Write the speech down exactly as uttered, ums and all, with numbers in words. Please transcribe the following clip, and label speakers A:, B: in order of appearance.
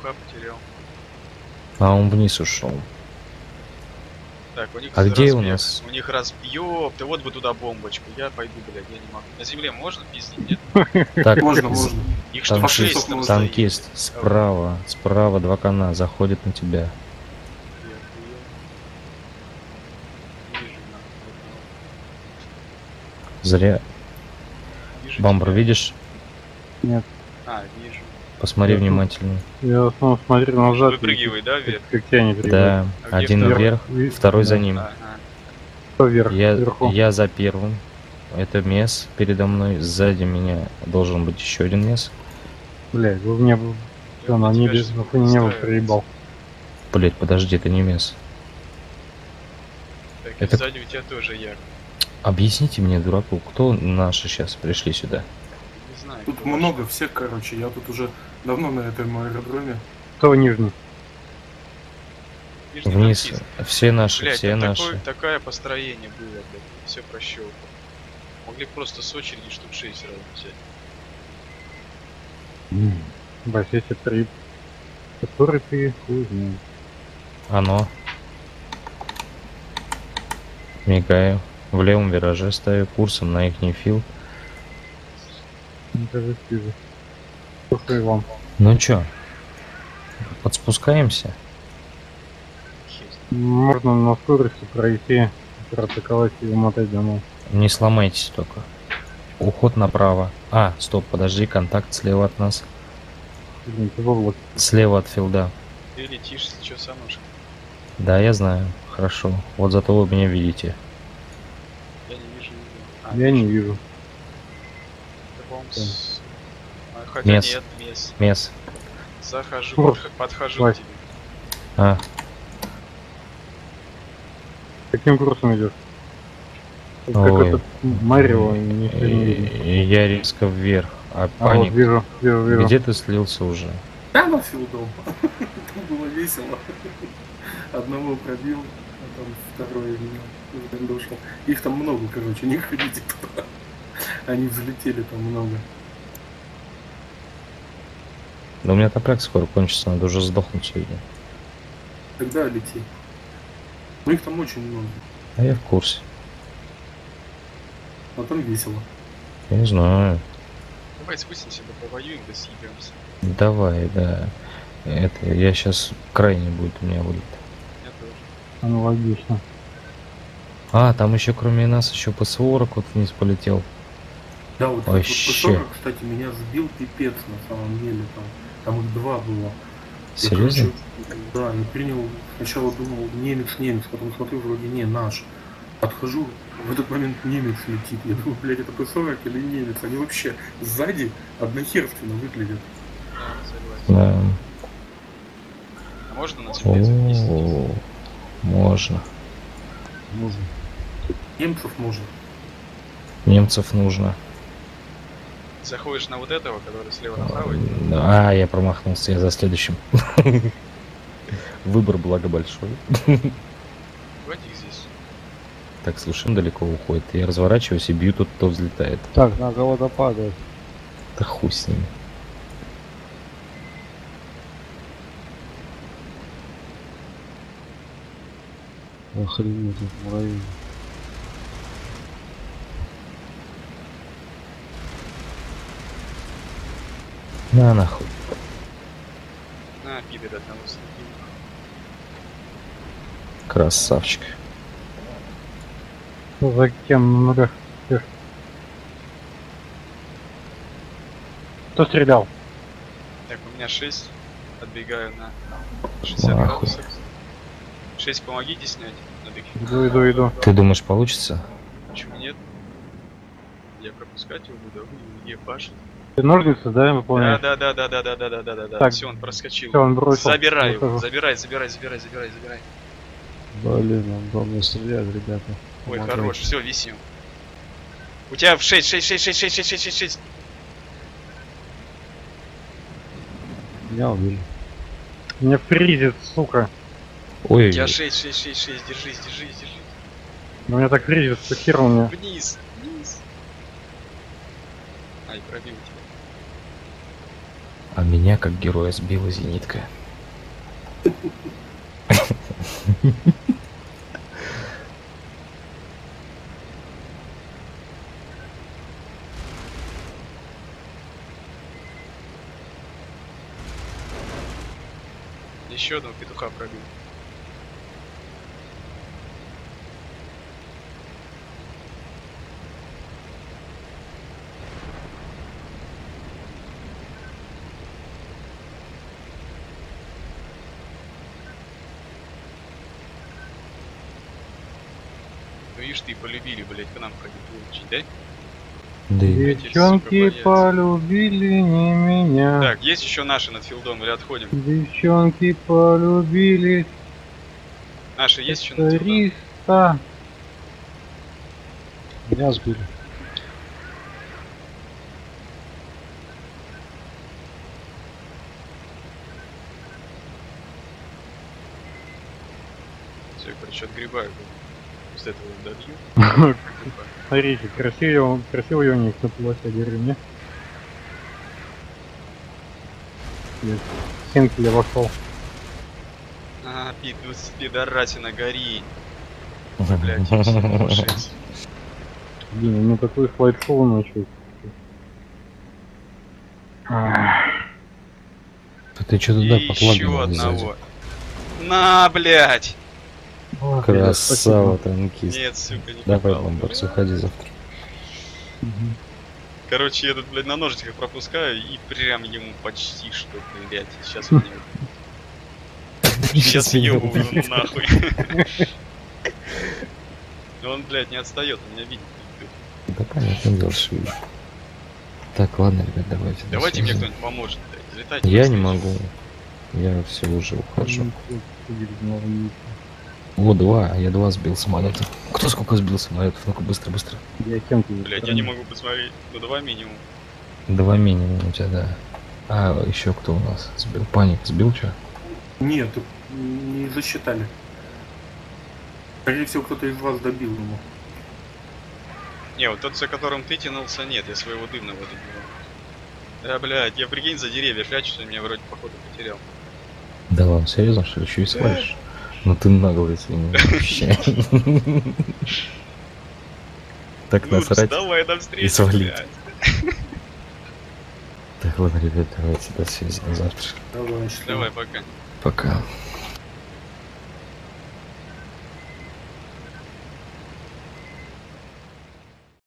A: чувака потерял.
B: А он вниз ушел.
A: Так, у них
B: А где
A: разбег.
B: у нас?
A: У них раз... Ёпта, вот бы туда бомбочку. Я пойду, блядь, я не могу. На земле можно пиздить, нет?
B: Так,
C: Можно, можно.
A: Их штук
B: танкист,
A: шесть там
B: танкист,
A: стоит.
B: справа, справа два кона заходит на тебя.
A: Я охуел. Вижу, нахуй.
B: Зря.
A: Вижу
B: Бамбер,
A: тебя.
B: видишь?
D: Нет.
A: А, вижу.
B: Посмотри
D: Я тут-
B: внимательно.
D: Я снова смотрю назад.
A: Выпрыгивай, да, вверх?
D: Как, как я не
B: Да,
A: А где
B: один
A: второй?
B: вверх,
D: Ви-
B: второй за
D: да.
B: ним.
A: Ага.
D: Кто вверх?
B: Я,
D: Вверху.
B: я за первым. Это мес передо мной. Сзади меня должен быть еще один мес.
D: Блядь, вы мне все на
A: тебя
D: небе,
A: же
D: на фоне неба
A: устраивает.
D: проебал.
B: Блять, подожди, это не мес.
A: Так,
B: Это-
A: и сзади у тебя тоже як.
B: Объясните мне, дураку, кто наши сейчас пришли сюда?
A: Не знаю.
C: Тут
A: кто
C: много всех, короче. Я тут уже давно на этом аэродроме.
D: Кто нижний?
A: Нижний
B: Вниз.
A: танкист.
B: Все наши,
A: Блядь,
B: все
A: там
B: наши.
A: такое, такое построение было, блядь. Все прощелкал. Могли просто с очереди штук шесть сразу взять.
D: Бать, эти три. Который ты хуй знает.
B: Оно. Мигаю. В левом вираже ставлю курсом на ихний фил.
D: Не кажется, вижу. Слушай вам.
B: Ну чё? Подспускаемся?
D: Можно на скорости пройти, проатаковать и умотать домой.
B: Не сломайтесь только. Уход направо. А, стоп, подожди, контакт слева от нас.
D: Блин, ты в облаке.
B: Слева от филда.
A: Ты летишь, если что, сам ножка.
B: Да, я знаю. Хорошо. Вот зато вы меня видите.
A: Я не вижу его. А,
D: Я не вижу.
A: это, по-моему, с- а, хотя
B: Мес.
A: нет, мес.
B: Мес.
A: Захожу,
D: Курс.
A: подх- подхожу
D: Вась.
A: к тебе.
B: А,
D: Каким курсом идешь? Как
B: Ой.
D: этот Марио, ничего не видно.
B: и- я резко вверх. А,
D: А вот
B: паник.
D: вижу, вижу, вижу.
B: Где ты слился уже?
C: Да, на филдом. Там было весело. Одного пробил, а там второй меня сгандошил. Их там много, короче, не ходите туда. Они взлетели там много.
B: Да у меня топляк скоро кончится, надо уже сдохнуть сегодня.
C: Тогда лети. Ну их там очень много.
B: А я в курсе.
C: А там весело.
B: Я не знаю.
A: Давай спустимся, да повоюем, да съебемся.
B: Давай, да. Это я сейчас крайне будет у меня вылет.
A: Я тоже.
D: Аналогично.
B: А, там еще кроме нас еще П сорок вот вниз полетел.
C: Да, вот этот вот
B: Вообще.
C: П сорок, кстати, меня сбил пипец на самом деле. Там, там их два было. Я,
B: Серьезно?
C: короче, да, я принял, сначала думал, немец, немец, потом смотрю, вроде не, наш. Подхожу, в этот момент немец летит. Я думаю, блядь, это П сорок или немец? Они вообще сзади однохерственно выглядят.
A: Да, согласен.
B: Да.
A: А можно на земле запустить?
B: О, можно.
D: Можно.
C: Немцев можно.
B: Немцев нужно.
A: Заходишь на вот этого, который слева направо идет.
B: А, я промахнулся, я за следующим. Выбор, благо, большой.
A: Давайте их здесь.
B: Так, слушай, он далеко уходит. Я разворачиваюсь и бью, тут кто взлетает.
D: Так, на кого-то падает.
B: Да хуй с ними.
D: Охренеть, муравей.
B: На нахуй.
A: На, пидор одного слепил.
B: Красавчик.
D: За кем на нулях? Кто стрелял?
A: Так, у меня шесть. Отбегаю на шестьдесят
B: Нахуй.
A: градусов. шесть помогите снять. Надо их-
D: Иду, иду, иду.
B: Ты думаешь, получится?
A: Почему нет? Я пропускать его буду, а вы ебашь.
D: Ты ножницы, да,
A: Да,
D: выполняешь?
A: да, да, да, да, да, да, да, да, да, да.
D: Так.
A: Все, он проскочил.
D: Все, он бросил.
A: Забирай его,
D: Выхожу.
A: забирай, забирай, забирай, забирай, забирай, забирай.
D: Блин, он по мне стреляет, ребята.
A: Ой,
D: Помогайте.
A: хорош, все, висим. У тебя в шесть, шесть, шесть, шесть, шесть, шесть, шесть, шесть, шесть.
D: Я увижу. Меня фризит, сука.
B: Ой,
A: У тебя шесть, шесть, шесть, шесть, держись, держись, держись.
D: Но меня так фризит, что хер он мне.
A: Вниз, вниз. Ай, пробил тебя.
B: а меня как героя сбила зенитка.
A: Еще одного петуха пробил. Ну ишь ты, полюбили, блять, к нам ходить очень, да?
B: Да и
D: Девчонки полюбили не меня.
A: Так, есть еще наши над филдом или отходим?
D: Девчонки полюбили
A: Наши есть еще над филдом?
D: туриста.
B: меня сбили.
A: Все, короче, отгребаю. С этого добью.
D: Смотрите, красивый, красивый юник на полосе деревни. Хинкли вошел.
A: А, пидус, пидорасина, гори. Блять, я все лошадь.
D: Блин, ну такой флайт-шоу начал.
B: Ты что туда
A: И еще
B: подлагивал
A: одного.
B: сзади?
A: На, блять!
B: Красава, танкист.
A: Нет, сука, не
B: Давай,
A: попал.
B: бомбарс, уходи завтра.
A: Короче, я тут, блядь, на ножичках пропускаю и прям ему почти что, блядь, сейчас у него... Я съебываю нахуй. Но он, блядь, не отстает, он меня видит.
B: Да понятно, дело, что видишь. Так, ладно, ребят, давайте. до
A: Давайте мне
B: связи.
A: кто-нибудь поможет, блядь. Залетайте
B: Я
A: на
B: не
A: встречу.
B: могу. Я все уже ухожу. О, два, я два сбил самолета. Кто сколько сбил самолетов? Ну-ка, быстро, быстро.
D: Я кем-то.
A: Блядь, я не могу посмотреть. Ну давай минимум.
B: Два минимум у тебя, да. А, еще кто у нас сбил? Паник сбил что?
C: Нет, не засчитали. Скорее всего, кто-то из вас добил ему.
A: Не, вот тот, за которым ты тянулся, нет, я своего дымного добивал. Да, блядь, я прикинь за деревья прячусь, он меня вроде походу потерял.
B: Да ладно, серьезно, что ли, еще и свалишь? Ну ты наглый свинья вообще. Так
A: Ну,
B: насрать.
A: давай на встречу,
B: и свалить.
A: блядь.
B: Так, ладно, ребят, давайте до связи на завтра.
C: Давай, счастливо.
A: Давай, пока.
B: Пока.